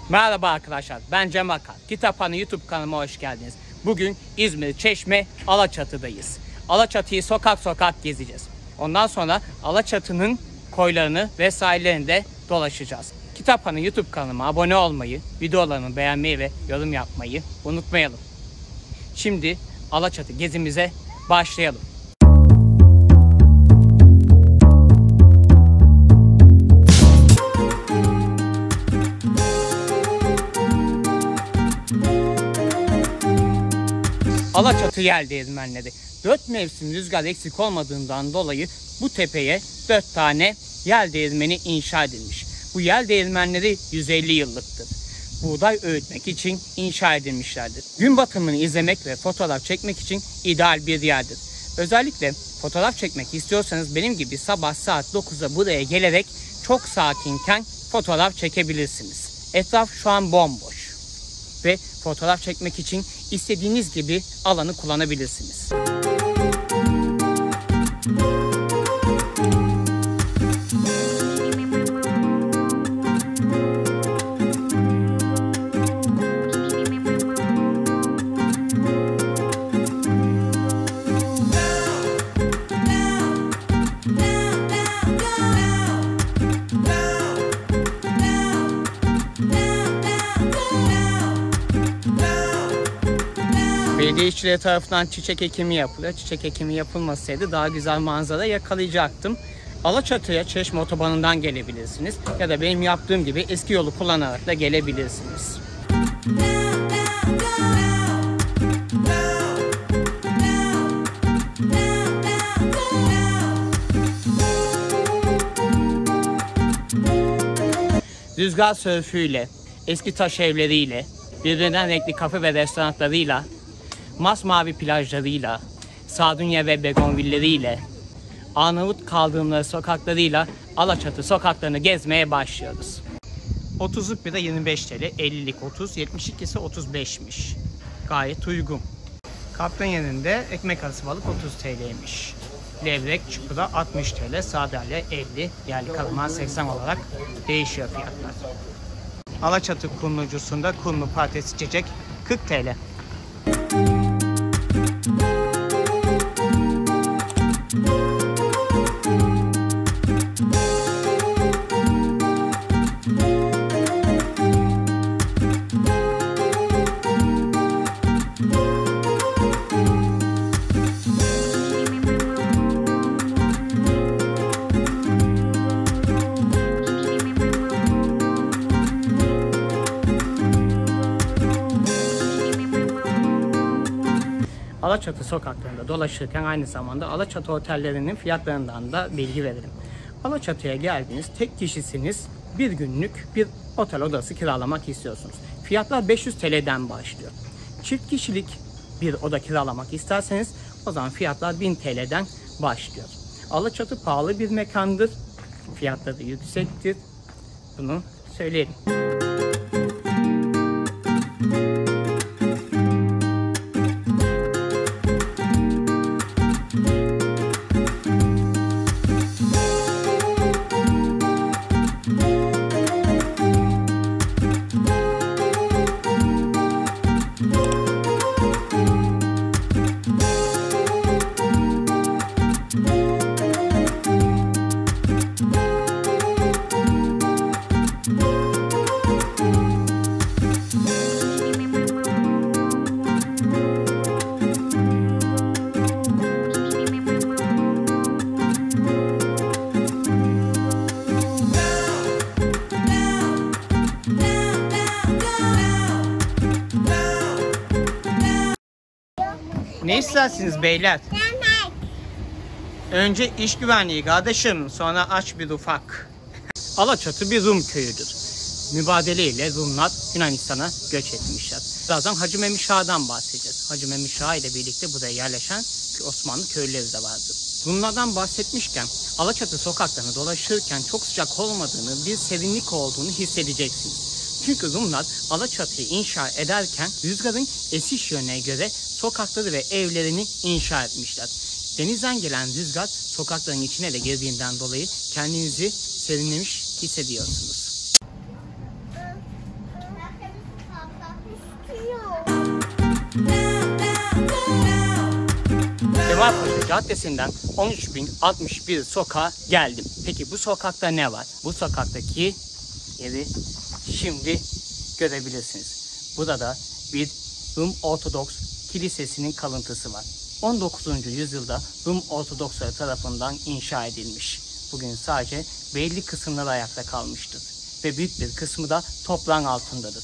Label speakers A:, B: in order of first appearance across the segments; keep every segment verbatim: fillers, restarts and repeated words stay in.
A: Merhaba arkadaşlar, ben Cem Akar. Kitaphane YouTube kanalıma hoş geldiniz. Bugün İzmir Çeşme Alaçatı'dayız. Alaçatı'yı sokak sokak gezeceğiz. Ondan sonra Alaçatı'nın koylarını ve sahillerinde dolaşacağız. Kitaphane YouTube kanalıma abone olmayı, videolarımı beğenmeyi ve yorum yapmayı unutmayalım. Şimdi Alaçatı gezimize başlayalım. Alaçatı yel değirmenleri. Dört mevsim rüzgar eksik olmadığından dolayı bu tepeye dört tane yel değirmeni inşa edilmiş. Bu yel değirmenleri yüz elli yıllıktır. Buğday öğütmek için inşa edilmişlerdir. Gün batımını izlemek ve fotoğraf çekmek için ideal bir yerdir. Özellikle fotoğraf çekmek istiyorsanız benim gibi sabah saat dokuzda buraya gelerek çok sakinken fotoğraf çekebilirsiniz. Etraf şu an bomboş ve fotoğraf çekmek için istediğiniz gibi alanı kullanabilirsiniz. Belediye işçileri tarafından çiçek ekimi yapılıyor. Çiçek ekimi yapılmasaydı daha güzel manzara yakalayacaktım. Alaçatı'ya Çeşme otobanından gelebilirsiniz. Ya da benim yaptığım gibi eski yolu kullanarak da gelebilirsiniz. Rüzgar sörfüyle, eski taş evleriyle, birbirinden renkli kafe ve restoranlarıyla, masmavi plajlarıyla, Sardunya ve begonvilleriyle, Arnavut kaldırımları sokaklarıyla Alaçatı sokaklarını gezmeye başlıyoruz. otuzluk bira yirmi beş TL, ellilik otuz, yetmiş iki ise otuz beşmiş. Gayet uygun. Kaptan yerinde ekmek arası balık otuz TL'ymiş. Levrek çupra altmış TL, sardalya elli, yerli kalama seksen olarak değişiyor fiyatlar. Alaçatı Kumlucusu'nda kumlu patates içecek kırk TL. Alaçatı sokaklarında dolaşırken aynı zamanda Alaçatı otellerinin fiyatlarından da bilgi verelim. Alaçatı'ya geldiniz, tek kişisiniz, bir günlük bir otel odası kiralamak istiyorsunuz. Fiyatlar beş yüz TL'den başlıyor. Çift kişilik bir oda kiralamak isterseniz o zaman fiyatlar bin TL'den başlıyor. Alaçatı pahalı bir mekandır, fiyatları yüksektir, bunu söyleyelim. Ne istersiniz beyler? Önce iş güvenliği kardeşim, sonra aç bir ufak. Alaçatı bir Rum köyüdür. Mübadeleyle Rumlar Yunanistan'a göç etmişler. Birazdan Hacı Memiş Ağa'dan bahsedeceğiz. Hacı Memiş Ağa ile birlikte buraya yerleşen Osmanlı köylüleri de vardı. Rumlardan bahsetmişken Alaçatı sokaklarını dolaşırken çok sıcak olmadığını, bir serinlik olduğunu hissedeceksiniz. Çünkü Rumlar Alaçatı'yı inşa ederken rüzgarın esiş yönüne göre sokakları ve evlerini inşa etmişler. Denizden gelen rüzgar sokakların içine de girdiğinden dolayı kendinizi serinlemiş hissediyorsunuz. Haydarpaşa Caddesi'nden on üç bin altmış bir sokağa geldim. Peki bu sokakta ne var? Bu sokaktaki yeri şimdi görebilirsiniz. Burada da bir Rum Ortodoks Kilisesi'nin kalıntısı var. on dokuzuncu yüzyılda Rum Ortodoksları tarafından inşa edilmiş. Bugün sadece belli kısımları ayakta kalmıştır ve büyük bir kısmı da toprağın altındadır.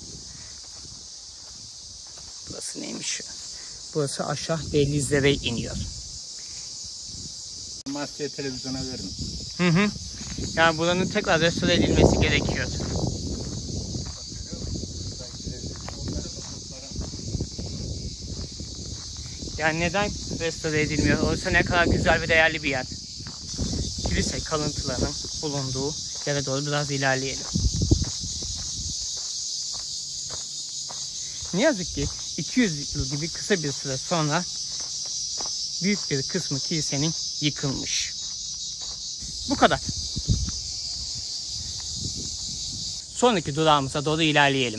A: Burası neymiş? Burası aşağı dehlizlere iniyor.
B: Masaya televizyona verin.
A: Hı hı. Yani buranın tekrar restore edilmesi gerekiyor. Yani neden restore edilmiyor? Oysa ne kadar güzel ve değerli bir yer. Kilise kalıntılarının bulunduğu yere doğru biraz ilerleyelim. Ne yazık ki iki yüz yıl gibi kısa bir süre sonra büyük bir kısmı kilisenin yıkılmış. Bu kadar. Sonraki durağımıza doğru ilerleyelim.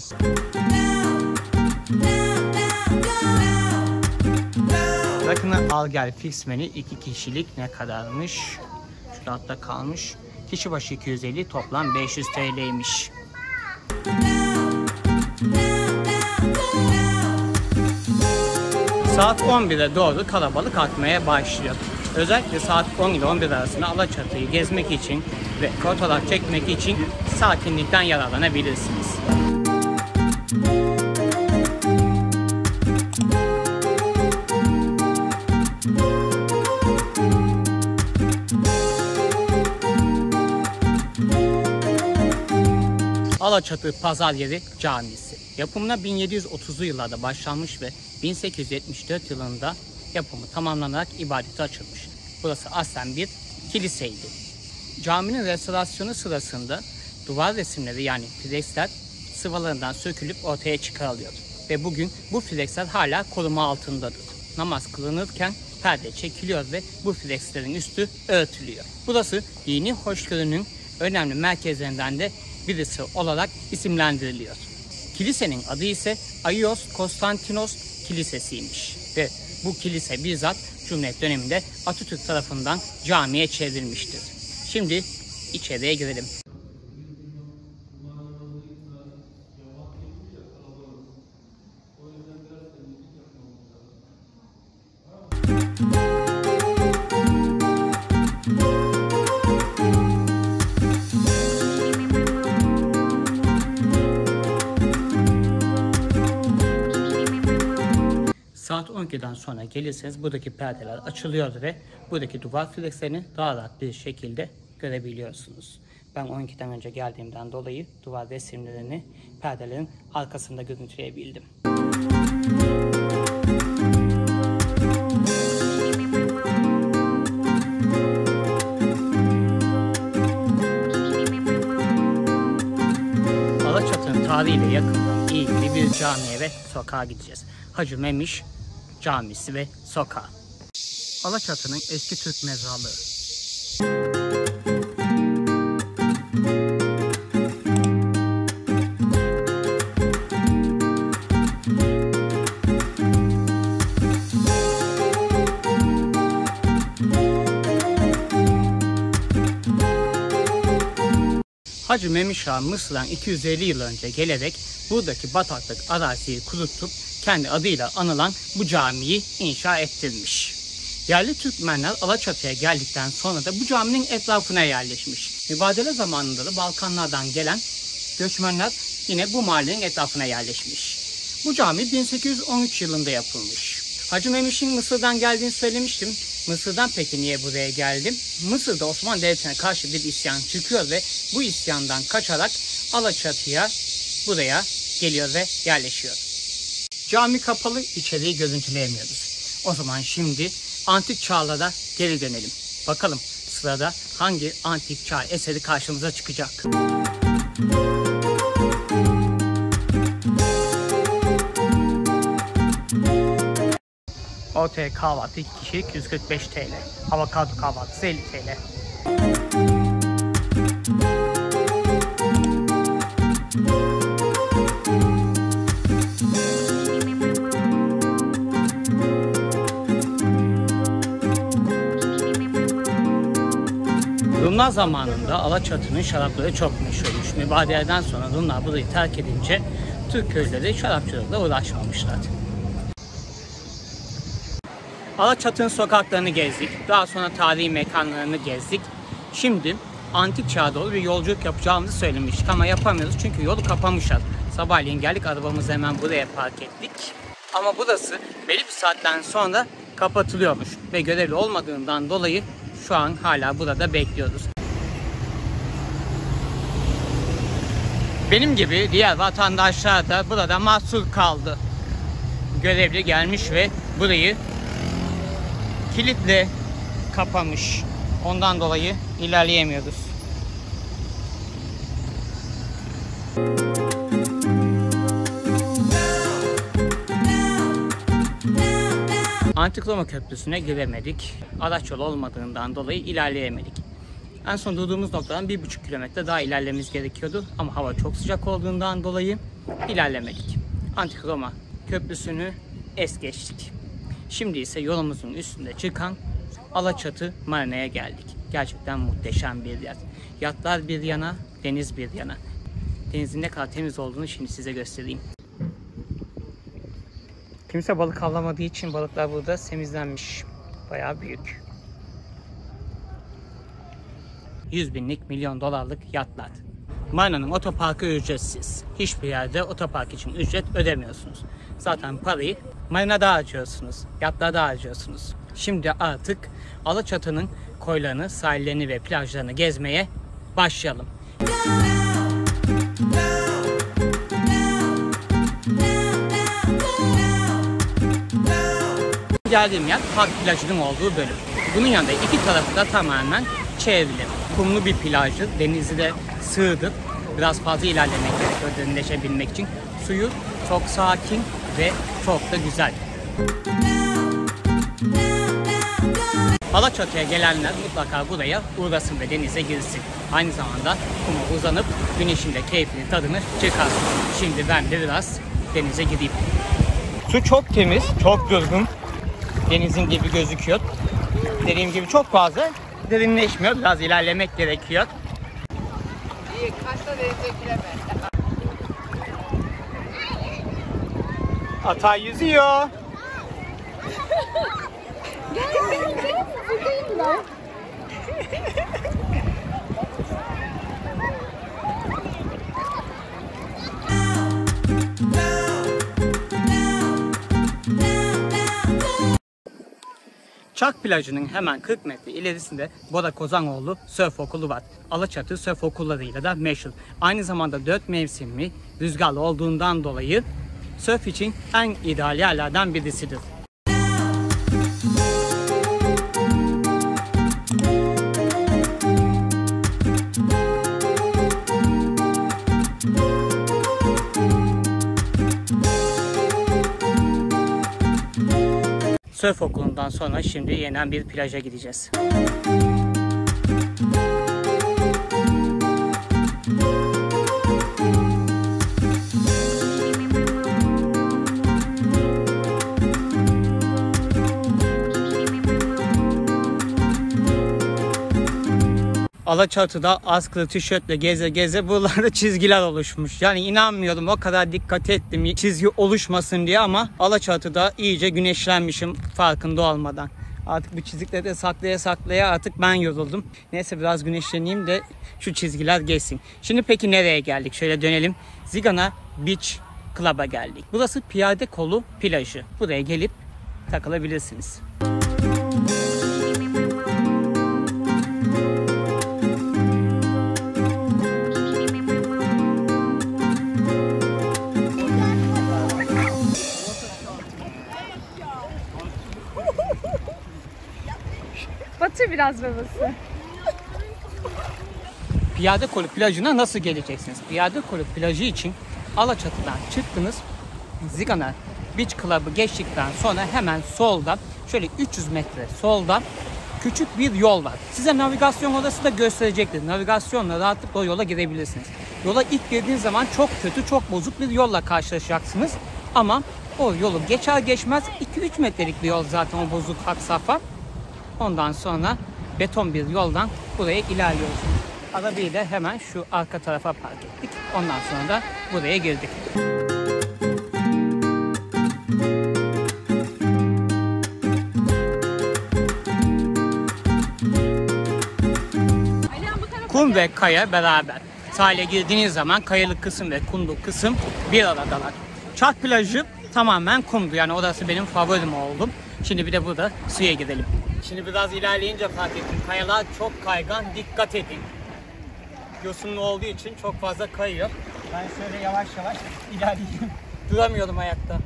A: Rakının al gel fix menü iki kişilik ne kadarmış? Şurada altta kalmış. Kişi başı iki yüz elli, toplam beş yüz T L'ymiş. Saat on bire doğru kalabalık artmaya başlıyor. Özellikle saat on ile on bir arasında Alaçatı'yı gezmek için ve fotoğraf çekmek için sakinlikten yararlanabilirsiniz. Alaçatı Pazar Yeri Camisi. Yapımına bin yedi yüz otuzlu yıllarda başlanmış ve bin sekiz yüz yetmiş dört yılında yapımı tamamlanarak ibadete açılmış. Burası aslen bir kiliseydi. Caminin restorasyonu sırasında duvar resimleri yani freksler sıvalarından sökülüp ortaya çıkarılıyor. Ve bugün bu freksler hala koruma altındadır. Namaz kılınırken perde çekiliyor ve bu frekslerin üstü örtülüyor. Burası dini hoşgörünün önemli merkezlerinden de birisi olarak isimlendiriliyor. Kilisenin adı ise Ayios Konstantinos Kilisesi'ymiş ve bu kilise bizzat Cumhuriyet döneminde Atatürk tarafından camiye çevrilmiştir. Şimdi içeriye girelim. Saat on ikiden sonra gelirseniz buradaki perdeler açılıyor ve buradaki duvar frekslerini daha rahat bir şekilde görebiliyorsunuz. Ben on ikiden önce geldiğimden dolayı duvar resimlerini perdelerin arkasında görüntüleyebildim. Alaçatı'nın tarihiyle yakından ilgili bir camiye ve sokağa gideceğiz. Hacı Memiş Camisi ve sokağı. Alaçatı'nın eski Türk mezarlığı. Hacı Memiş Han Mısır'dan iki yüz elli yıl önce gelerek buradaki bataklık araziyi kurutup kendi adıyla anılan bu camiyi inşa ettirmiş. Yerli Türkmenler Alaçatı'ya geldikten sonra da bu caminin etrafına yerleşmiş. Mübadele zamanında da Balkanlardan gelen göçmenler yine bu mahallenin etrafına yerleşmiş. Bu cami bin sekiz yüz on üç yılında yapılmış. Hacı Memiş'in Mısır'dan geldiğini söylemiştim. Mısır'dan peki niye buraya geldim? Mısır'da Osmanlı Devleti'ne karşı bir isyan çıkıyor ve bu isyandan kaçarak Alaçatı'ya buraya geliyor ve yerleşiyor. Cami kapalı, içeriği görüntüleyemiyoruz. O zaman şimdi antik çağlara geri dönelim. Bakalım sırada hangi antik çağ eseri karşımıza çıkacak? Ortaya kahvaltı iki kişilik yüz kırk beş T L. Avokado kahvaltısı elli T L. Rumlar zamanında Alaçatı'nın şarapları çok meşhurmuş. Mübadeleden sonra Rumlar burayı terk edince Türk köyleri şarapçılıkla uğraşmamışlar. Alaçatı'nın sokaklarını gezdik. Daha sonra tarihi mekanlarını gezdik. Şimdi antik çağa doğru bir yolculuk yapacağımızı söylemiştik ama yapamıyoruz çünkü yolu kapamışlar. Sabahleyin geldik, arabamızı hemen buraya park ettik. Ama burası belli bir saatten sonra kapatılıyormuş ve görevli olmadığından dolayı şu an hala burada bekliyoruz. Benim gibi diğer vatandaşlar da burada mahsur kaldı. Görevli gelmiş ve burayı kilitle kapamış. Ondan dolayı ilerleyemiyoruz. Antik Roma Köprüsü'ne giremedik. Araç yolu olmadığından dolayı ilerleyemedik. En son durduğumuz noktadan bir buçuk kilometre daha ilerlememiz gerekiyordu. Ama hava çok sıcak olduğundan dolayı ilerlemedik. Antik Roma Köprüsü'nü es geçtik. Şimdi ise yolumuzun üstünde çıkan Alaçatı Marina'ya geldik. Gerçekten muhteşem bir yer. Yatlar bir yana, deniz bir yana. Denizin ne kadar temiz olduğunu şimdi size göstereyim. Kimse balık avlamadığı için balıklar burada temizlenmiş. Bayağı büyük. yüz binlik, milyon dolarlık yatlar. Marina'nın otoparkı ücretsiz. Hiçbir yerde otopark için ücret ödemiyorsunuz. Zaten parayı Marina'da harcıyorsunuz, yatlarda harcıyorsunuz. Şimdi artık Alaçatı'nın koylarını, sahillerini ve plajlarını gezmeye başlayalım. Geldiğim yer park plajının olduğu bölüm. Bunun yanında iki tarafı da tamamen çevrili. Kumlu bir plajı, denizi de sığdır. Biraz fazla ilerlemek gerekiyor derinleşebilmek için. Suyu çok sakin ve çok da güzel. Alaçatı'ya gelenler mutlaka buraya uğrasın ve denize girsin. Aynı zamanda kuma uzanıp güneşin de keyfini, tadını çıkarsın. Şimdi ben de biraz denize gideyim. Su çok temiz, çok durgun. Denizin gibi gözüküyor. Dediğim gibi çok fazla derinleşmiyor. Biraz ilerlemek gerekiyor.
B: İyi, kaçta denize gireme.
A: Ata yüzüyor.
C: Gel gel gel. Buradayım ben.
A: Çak plajının hemen kırk metre ilerisinde Bora Kozanoğlu Sörf Okulu var. Alaçatı sörf okullarıyla da meşhur. Aynı zamanda dört mevsimli rüzgarlı olduğundan dolayı sörf için en ideal yerlerden birisidir. Sörf okulundan sonra şimdi yeniden bir plaja gideceğiz. Alaçatı'da askılı tişörtle geze geze buralarda çizgiler oluşmuş. Yani inanmıyordum, o kadar dikkat ettim çizgi oluşmasın diye ama Alaçatı'da iyice güneşlenmişim farkında olmadan. Artık bu çizikleri de saklaya saklaya artık ben yoruldum. Neyse biraz güneşleneyim de şu çizgiler geçsin. Şimdi peki nereye geldik? Şöyle dönelim. Zigana Beach Club'a geldik. Burası piyade kolu plajı. Buraya gelip takılabilirsiniz.
C: Batır biraz babası.
A: Piyade Kolu plajına nasıl geleceksiniz? Piyade Kolu plajı için Alaçatı'dan çıktınız. Zigana Beach Club'ı geçtikten sonra hemen solda, şöyle üç yüz metre solda küçük bir yol var. Size navigasyon odası da gösterecektir. Navigasyonla rahatlıkla o yola girebilirsiniz. Yola ilk girdiğiniz zaman çok kötü, çok bozuk bir yolla karşılaşacaksınız. Ama o yolu geçer geçmez iki üç metrelik bir yol zaten o bozuk hat safha. Ondan sonra beton bir yoldan buraya ilerliyoruz. Arabayı da hemen şu arka tarafa park ettik. Ondan sonra da buraya girdik. Kum ve kaya beraber. Sahile girdiğiniz zaman kayalık kısım ve kumluk kısım bir aradalar. Çark plajı tamamen kumdu. Yani orası benim favorim oldu. Şimdi bir de burada suya gidelim. Şimdi biraz ilerleyince fark ettim. Kayalar çok kaygan. Dikkat edin. Yosunlu olduğu için çok fazla kayıyor. Ben şöyle yavaş yavaş ilerleyeyim. Duramıyorum ayakta.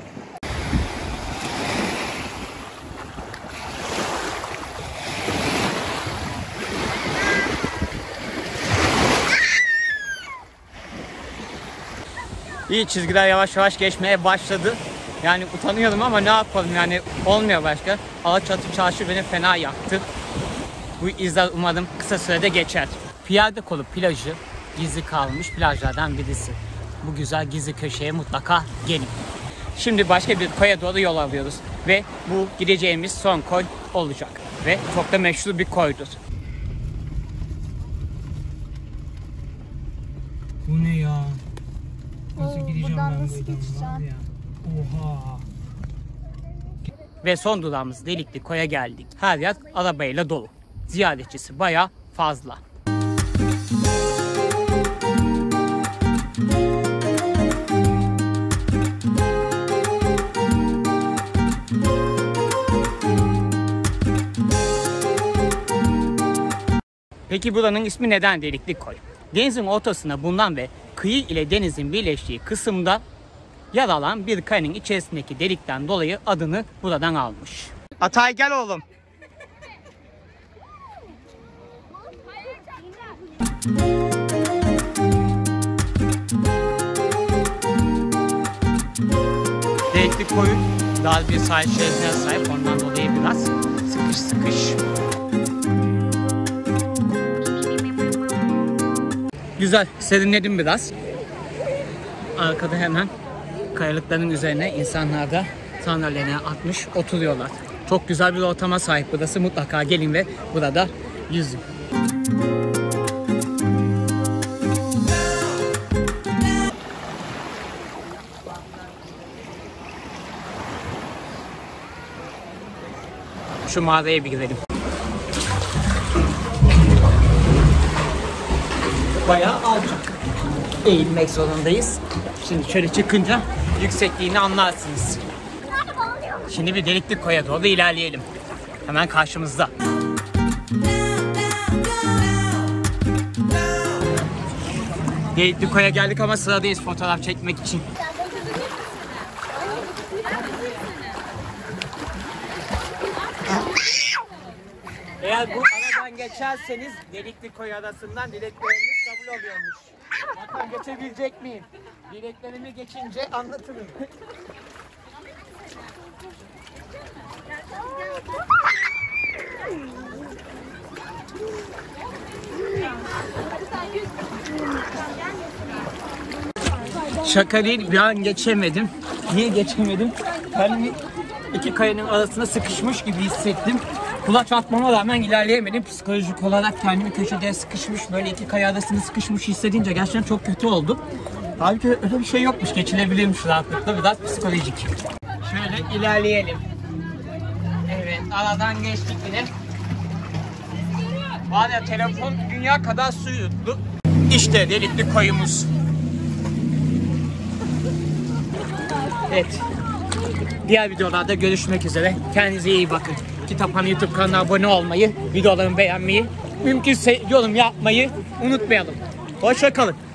A: İyi, çizgiler yavaş yavaş geçmeye başladı. Yani utanıyorum ama ne yapalım, yani olmuyor başka. Alaçatı Çarşı beni fena yaktı. Bu izler umarım kısa sürede geçer. Piyade Kolu plajı gizli kalmış plajlardan birisi. Bu güzel gizli köşeye mutlaka gelin. Şimdi başka bir koya doğru yol alıyoruz. Ve bu gideceğimiz son koy olacak. Ve çok da meşhur bir koydur. Bu ne ya? Nasıl
C: Oo,
A: gideceğim
C: buradan
A: ben
C: nasıl
A: buradan?
C: geçeceğim?
A: Var ya. Oha. Ve son durağımız Delikli Koy'a geldik. Her yer arabayla dolu. Ziyaretçisi bayağı fazla. Peki buranın ismi neden Delikli Koy? Denizin ortasına bulunan ve kıyı ile denizin birleştiği kısımda yer alan bir kayanın içerisindeki delikten dolayı adını buradan almış. Atay gel oğlum. Delikli Koy dar bir sahil şeridine sahip, ondan dolayı biraz sıkış sıkış. Güzel, serinledim biraz. Arkada hemen kayalıkların üzerine insanlar da sandalyelerine atmış oturuyorlar. Çok güzel bir ortama sahip burası. Mutlaka gelin ve burada yüzün. Şu mağaraya bir girelim. Bayağı alçak. Eğilmek zorundayız. Şimdi şöyle çıkınca yüksekliğini anlarsınız. Şimdi bir Delikli Koy'a doğru ilerleyelim. Hemen karşımızda. Delikli Koy'a geldik ama sıradayız fotoğraf çekmek için. Eğer bu aradan geçerseniz Delikli Koy arasından dilekleriniz kabul oluyormuş. Bakalım geçebilecek miyim? Dileklerimi geçince anlatırım. Şaka değil, bir an geçemedim. Niye geçemedim? Kendimi iki kayanın arasında sıkışmış gibi hissettim. Kulaç atmama rağmen ilerleyemedim. Psikolojik olarak kendimi köşede sıkışmış, böyle iki kaya arasında sıkışmış hissedince gerçekten çok kötü oldu. Halbuki öyle bir şey yokmuş, geçilebilirmiş rahatlıkla, biraz psikolojik. Şöyle ilerleyelim. Evet, aradan geçtik yine. Var ya, telefon dünya kadar su yuttu. İşte Delikli Koy'umuz. Evet. Diğer videolarda görüşmek üzere. Kendinize iyi bakın. Kitaphan YouTube kanalına abone olmayı, videolarımı beğenmeyi, mümkünse yorum yapmayı unutmayalım. Hoşça kalın.